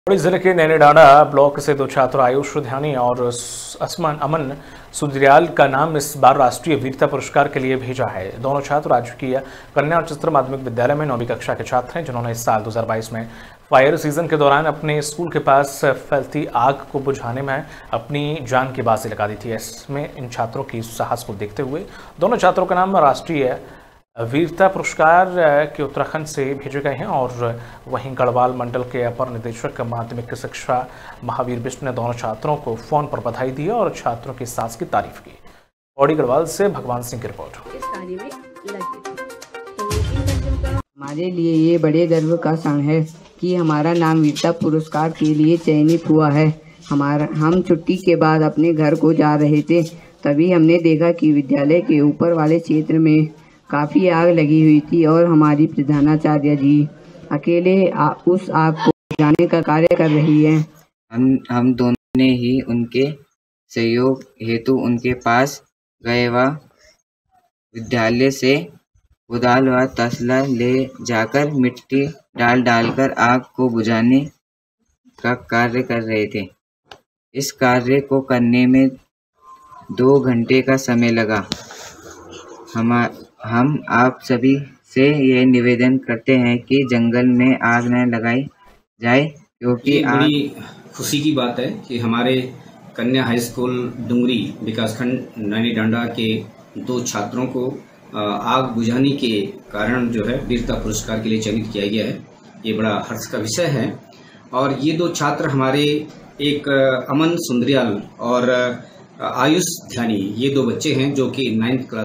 जिले के नैनीडांडा ब्लॉक से दो छात्र आयुष ध्यानी और अमन सुंदरियाल का नाम इस बार राष्ट्रीय वीरता पुरस्कार के लिए भेजा है। दोनों छात्र राजकीय कन्या उच्चतर माध्यमिक विद्यालय में 9वीं कक्षा के छात्र हैं, जिन्होंने इस साल 2022 में फायर सीजन के दौरान अपने स्कूल के पास फैलती आग को बुझाने में अपनी जान की बाजी लगा दी थी। इसमें इन छात्रों की साहस को देखते हुए दोनों छात्रों का नाम राष्ट्रीय वीरता पुरस्कार के उत्तराखंड से भेजे गए हैं। और वहीं गढ़वाल मंडल के अपर निदेशक माध्यमिक शिक्षा महावीर बिष्ट ने दोनों छात्रों को फोन पर बधाई दी और छात्रों की साहस की तारीफ की। औड़ी गढ़वाल से भगवान सिंह की रिपोर्ट। हमारे लिए ये बड़े गर्व का क्षण है कि हमारा नाम वीरता पुरस्कार के लिए चयनित हुआ है। हम छुट्टी के बाद अपने घर को जा रहे थे, तभी हमने देखा कि विद्यालय के ऊपर वाले क्षेत्र में काफ़ी आग लगी हुई थी और हमारी प्रधानाचार्य जी अकेले उस आग को बुझाने का कार्य कर रही है। हम दोनों ने ही उनके सहयोग हेतु उनके पास गए व विद्यालय से कुदाल व तसला ले जाकर मिट्टी डालकर आग को बुझाने का कार्य कर रहे थे। इस कार्य को करने में 2 घंटे का समय लगा। हम आप सभी से यह निवेदन करते हैं कि जंगल में आग न लगाई जाए, क्योंकि बड़ी खुशी की बात है कि हमारे कन्या हाई स्कूल डुंगरी विकासखंड नैनीडांडा के 2 छात्रों को आग बुझाने के कारण जो है वीरता पुरस्कार के लिए चयनित किया गया है। ये बड़ा हर्ष का विषय है। और ये 2 छात्र हमारे एक अमन सुंदरियाल और आयुष ध्यानी, ये 2 बच्चे हैं जो कि 9th क्लास